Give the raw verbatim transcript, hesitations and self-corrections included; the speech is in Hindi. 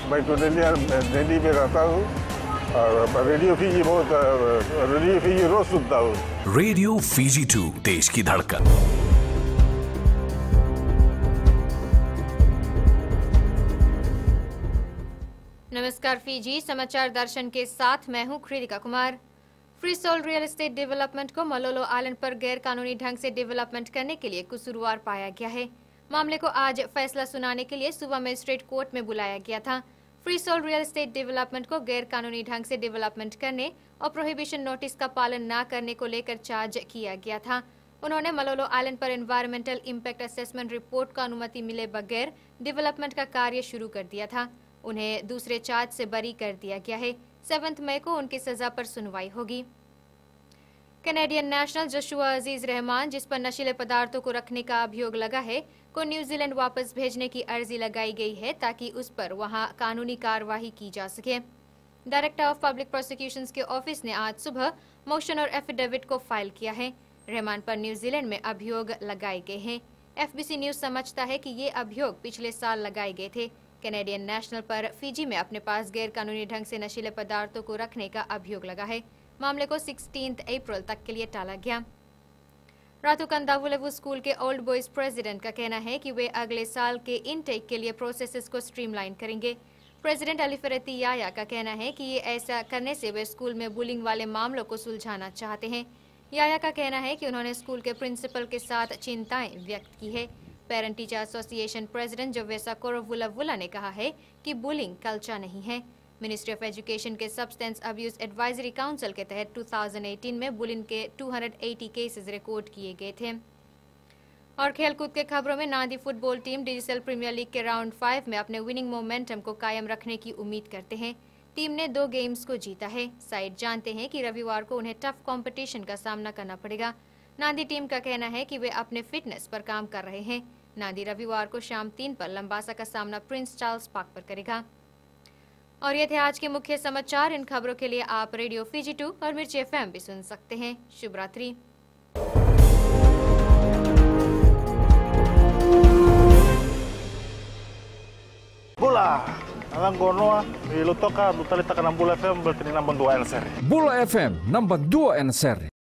मैं तो दिल्ली दिल्ली में रहता हूँ और रेडियो फीजी बहुत रेडियो फीजी रोज सुनता हूँ। रेडियो फीजी टू, देश की धड़कन। नमस्कार, फीजी समाचार दर्शन के साथ मैं हूं Kritika Kumar. Freesoul real estate development को मलोलो आइलैंड पर गैर कानूनी ढंग से डेवलपमेंट करने के लिए कसूरवार पाया गया है। मामले को आज फैसला सुनाने के लिए सुबह मजिस्ट्रेट कोर्ट में बुलाया गया था। फ्रीसोल रियल एस्टेट डेवलपमेंट को गैर कानूनी ढंग से डेवलपमेंट करने और प्रोहिबिशन नोटिस का पालन न करने को लेकर चार्ज किया गया था। उन्होंने मलोलो आइलैंड पर एनवायरमेंटल इम्पैक्ट असेसमेंट रिपोर्ट को अनुमति मिले बगैर डेवलपमेंट का कार्य शुरू कर दिया था। उन्हें दूसरे चार्ज से बरी कर दिया गया है। सात मई को उनकी सजा पर सुनवाई होगी। Canadian national Joshua Aziz Rahman, जिस पर नशीले पदार्थों को रखने का अभियोग लगा है, को न्यूजीलैंड वापस भेजने की अर्जी लगाई गई है ताकि उस पर वहां कानूनी कार्रवाई की जा सके। डायरेक्टर ऑफ पब्लिक प्रोसिक्यूशंस के ऑफिस ने आज सुबह मोशन और एफिडेविट को फाइल किया है। रहमान पर न्यूजीलैंड में अभियोग लगाए गए हैं। एफबीसी न्यूज समझता है कि ये अभियोग पिछले साल लगाए गए थे। कैनेडियन नेशनल पर फीजी में अपने पास गैर कानूनी ढंग से नशीले पदार्थों को रखने का अभियोग लगा है। मामले को सोलह अप्रैल तक के लिए टाला गया। रातू कंदावुलेवु स्कूल के ओल्ड बॉयज प्रेसिडेंट का कहना है कि वे अगले साल के इनटेक के लिए प्रोसेसेस को स्ट्रीमलाइन करेंगे। प्रेसिडेंट अलीफरेती याया का कहना है कि ये ऐसा करने से वे स्कूल में बुलिंग वाले मामलों को सुलझाना चाहते हैं। याया का कहना है कि उन्होंने स्कूल के प्रिंसिपल के साथ चिंताएं व्यक्त की है। Parent teacher association president Jovesa Koroivulavula ने कहा है कि बुलिंग कल्चर नहीं है। मिनिस्ट्री ऑफ एजुकेशन के सब्सटेंस अब्यूज एडवाइजरी काउंसिल के तहत दो हज़ार अठारह में बुलिंग के दो सौ अस्सी केसेस रिकॉर्ड किए गए थे। और खेलकूद के खबरों में Nadi football team digital premier league के राउंड फाइव में अपने विनिंग मोमेंटम को कायम रखने की उम्मीद करते हैं। टीम ने दो गेम्स को जीता है। साइड जानते हैं कि रविवार को उन्हें टफ कंपटीशन का सामना करना पड़ेगा। नांदी टीम का कहना है कि वे अपने फिटनेस पर काम कर रहे हैं। नांदी रविवार को शाम तीन पर लंबासा का सामना प्रिंस चार्ल्स पार्क पर करेगा। और ये थे आज के मुख्य समाचार। इन खबरों के लिए आप रेडियो फीजी टू और मिर्ची एफएम भी सुन सकते हैं। शुभ रात्रि। Bola, alang gonoa, ilutoka, lutalita ka ng Bola F M, bertini nambang dua N S R. Bola F M, nambang dua N S R.